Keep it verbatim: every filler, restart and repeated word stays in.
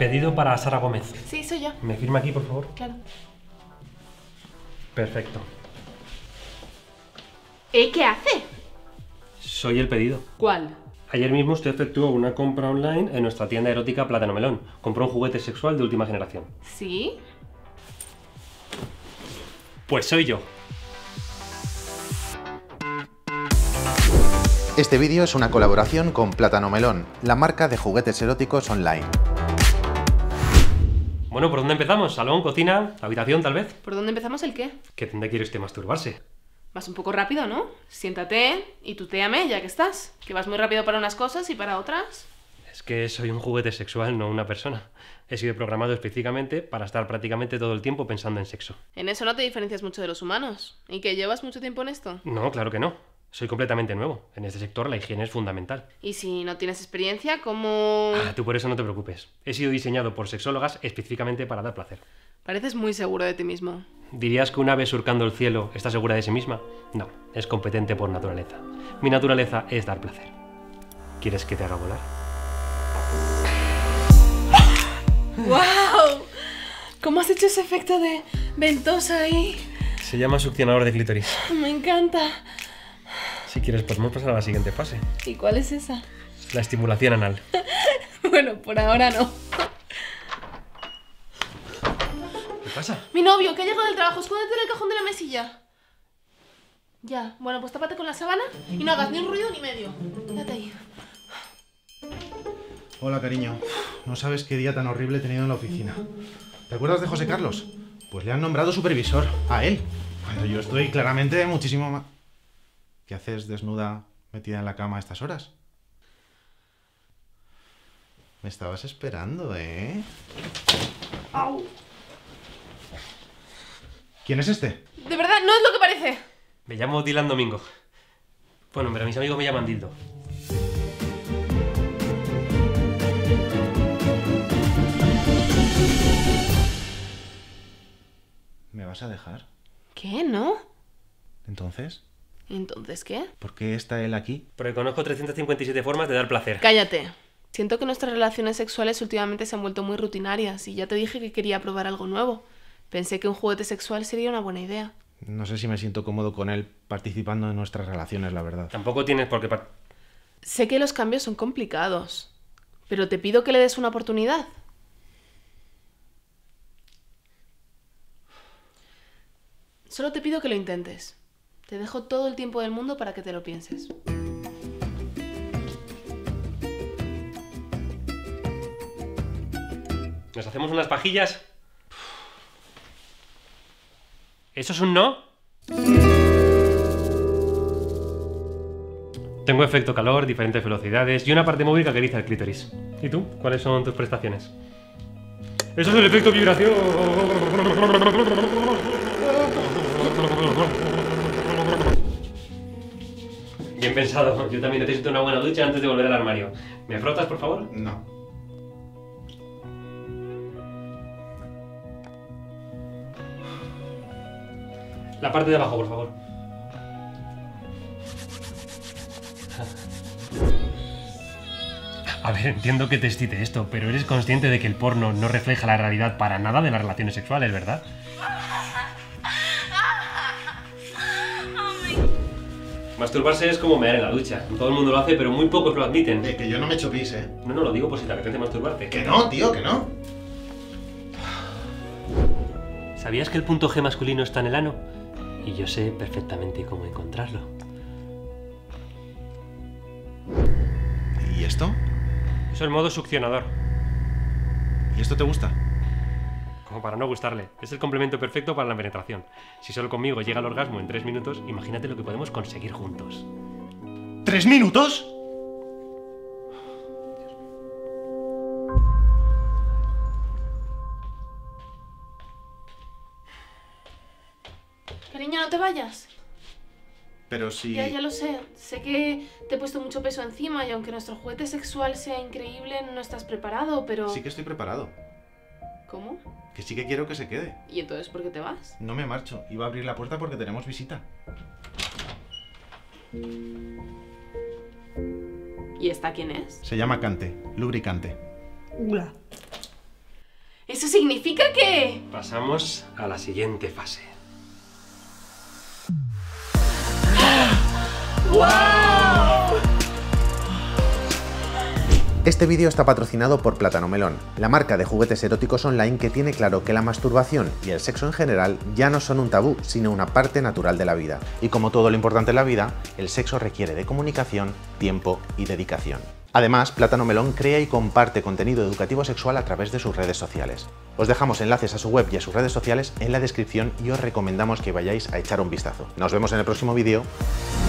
Pedido para Sara Gómez. Sí, soy yo. ¿Me firma aquí, por favor? Claro. Perfecto. ¿Eh? ¿Qué hace? Soy el pedido. ¿Cuál? Ayer mismo usted efectuó una compra online en nuestra tienda erótica Plátano Melón. Compró un juguete sexual de última generación. ¿Sí? Pues soy yo. Este vídeo es una colaboración con Plátano Melón, la marca de juguetes eróticos online. Bueno, ¿por dónde empezamos? ¿Salón, cocina, habitación, tal vez? ¿Por dónde empezamos el qué? ¿Qué dónde quiere usted masturbarse? Vas un poco rápido, ¿no? Siéntate y tutéame ya que estás. Que vas muy rápido para unas cosas y para otras. Es que soy un juguete sexual, no una persona. He sido programado específicamente para estar prácticamente todo el tiempo pensando en sexo. En eso no te diferencias mucho de los humanos. ¿Y que llevas mucho tiempo en esto? No, claro que no. Soy completamente nuevo. En este sector la higiene es fundamental. Y si no tienes experiencia, ¿cómo...? Ah, tú por eso no te preocupes. He sido diseñado por sexólogas específicamente para dar placer. Pareces muy seguro de ti mismo. ¿Dirías que un ave surcando el cielo está segura de sí misma? No, es competente por naturaleza. Mi naturaleza es dar placer. ¿Quieres que te haga volar? ¡Wow! ¿Cómo has hecho ese efecto de ventosa ahí? Se llama succionador de clítoris. Me encanta. Si quieres, podemos pasar a la siguiente fase. ¿Y cuál es esa? La estimulación anal. Bueno, por ahora no. ¿Qué pasa? Mi novio, que ha llegado del trabajo, escóndete en el cajón de la mesilla. Ya, bueno, pues tápate con la sábana y no hagas ni un ruido ni medio. Quédate ahí. Hola, cariño. No sabes qué día tan horrible he tenido en la oficina. ¿Te acuerdas de José Carlos? Pues le han nombrado supervisor, a él. Cuando yo estoy claramente muchísimo más... ¿Qué haces desnuda metida en la cama a estas horas? Me estabas esperando, ¿eh? Au. ¿Quién es este? De verdad, no es lo que parece. Me llamo Dylan Domingo. Bueno, pero mis amigos me llaman Dildo. ¿Me vas a dejar? ¿Qué? ¿No? ¿Entonces? ¿Entonces qué? ¿Por qué está él aquí? Porque conozco trescientas cincuenta y siete formas de dar placer. Cállate. Siento que nuestras relaciones sexuales últimamente se han vuelto muy rutinarias y ya te dije que quería probar algo nuevo. Pensé que un juguete sexual sería una buena idea. No sé si me siento cómodo con él participando en nuestras relaciones, la verdad. Tampoco tienes por qué... par- Sé que los cambios son complicados, pero te pido que le des una oportunidad. Solo te pido que lo intentes. Te dejo todo el tiempo del mundo para que te lo pienses. ¿Nos hacemos unas pajillas? ¿Eso es un no? Tengo efecto calor, diferentes velocidades y una parte móvil que acaricia el clítoris. ¿Y tú? ¿Cuáles son tus prestaciones? ¡Eso es el efecto vibración! Bien pensado. Yo también necesito una buena ducha antes de volver al armario. ¿Me frotas, por favor? No. La parte de abajo, por favor. A ver, entiendo que te excite esto, pero eres consciente de que el porno no refleja la realidad para nada de las relaciones sexuales, ¿verdad? Masturbarse es como mear en la ducha. Todo el mundo lo hace, pero muy pocos lo admiten. Eh, que yo no me echo pis, ¿eh? No, no, lo digo por si te apetece masturbarte. Que no, tío, que no. ¿Sabías que el punto G masculino está en el ano? Y yo sé perfectamente cómo encontrarlo. ¿Y esto? Eso es el modo succionador. ¿Y esto te gusta? Como para no gustarle. Es el complemento perfecto para la penetración. Si solo conmigo llega al orgasmo en tres minutos, imagínate lo que podemos conseguir juntos. ¿Tres minutos? Cariño, no te vayas. Pero si... Ya, ya lo sé. Sé que te he puesto mucho peso encima y aunque nuestro juguete sexual sea increíble, no estás preparado, pero... Sí que estoy preparado. ¿Cómo? Que sí que quiero que se quede. ¿Y entonces por qué te vas? No me marcho. Iba a abrir la puerta porque tenemos visita. ¿Y esta quién es? Se llama Cante. Lubricante. Hola. ¿Eso significa que...? Pasamos a la siguiente fase. ¡Wow! Este vídeo está patrocinado por Plátano Melón, la marca de juguetes eróticos online que tiene claro que la masturbación y el sexo en general ya no son un tabú, sino una parte natural de la vida. Y como todo lo importante en la vida, el sexo requiere de comunicación, tiempo y dedicación. Además, Plátano Melón crea y comparte contenido educativo sexual a través de sus redes sociales. Os dejamos enlaces a su web y a sus redes sociales en la descripción y os recomendamos que vayáis a echar un vistazo. Nos vemos en el próximo vídeo.